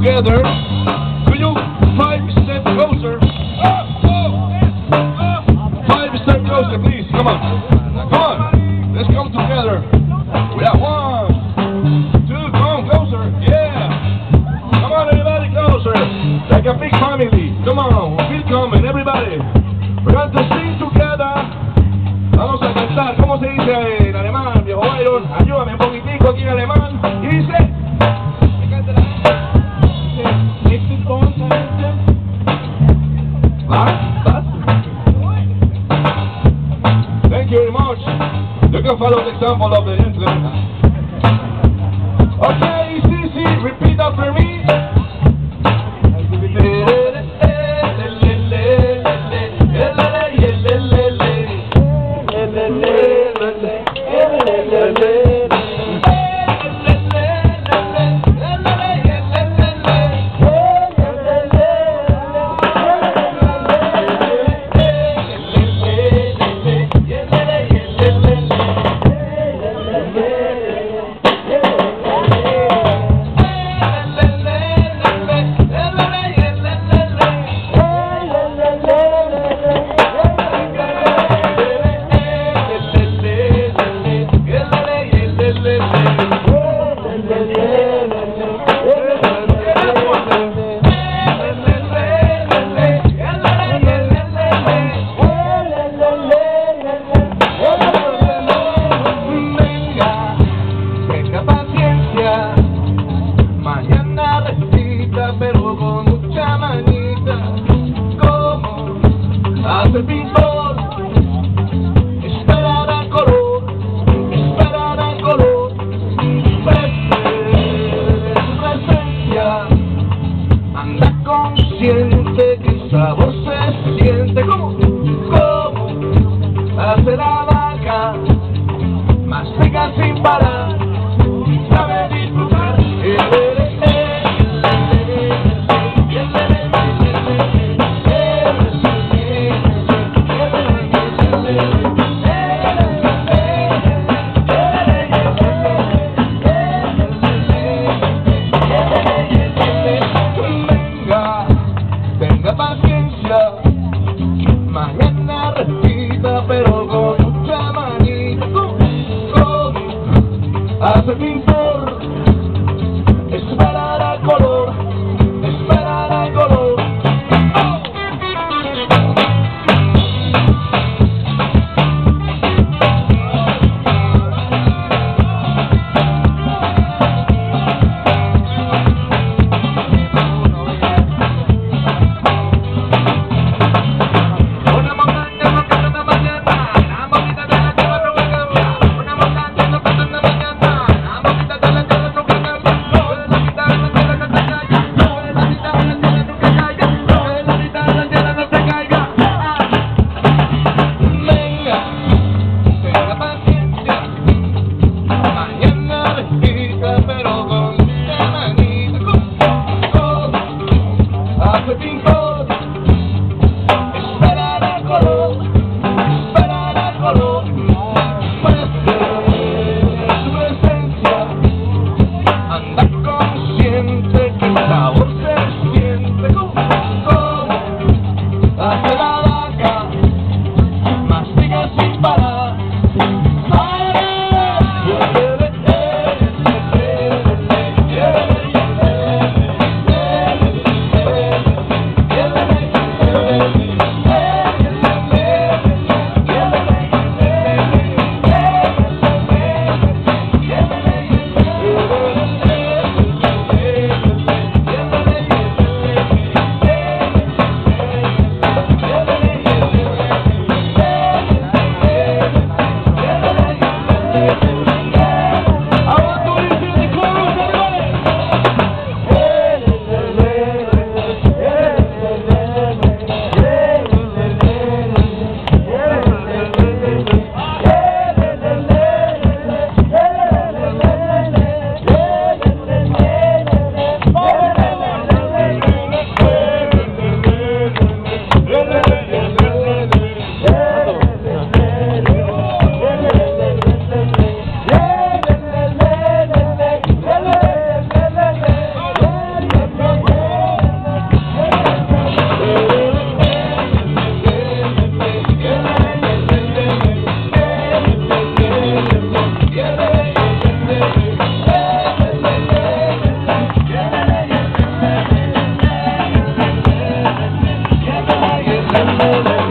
together. Could you 5 steps closer? 5 steps closer, please. Come on. Come on. Let's come together. We have 1, 2. Come on, closer. Yeah. Come on, everybody, closer. Like a big family. Come on. Feel coming, everybody. We're going to sing together. Vamos a cantar. ¿Cómo se dice en alemán, viejo Byron? Ayúdame un poquitico aquí en alemán. Y dice... Thank you very much. You can follow the example of the anthem. Okay, it's easy. Repeat after me. Pero con mucha manita, como hace el pintor, esperará color, presencia, anda consciente que el sabor se siente, como hace la vaca, mastica sin parar, sabe disfrutar. Tenga paciencia, mañana repita, pero con mucha manita, Prende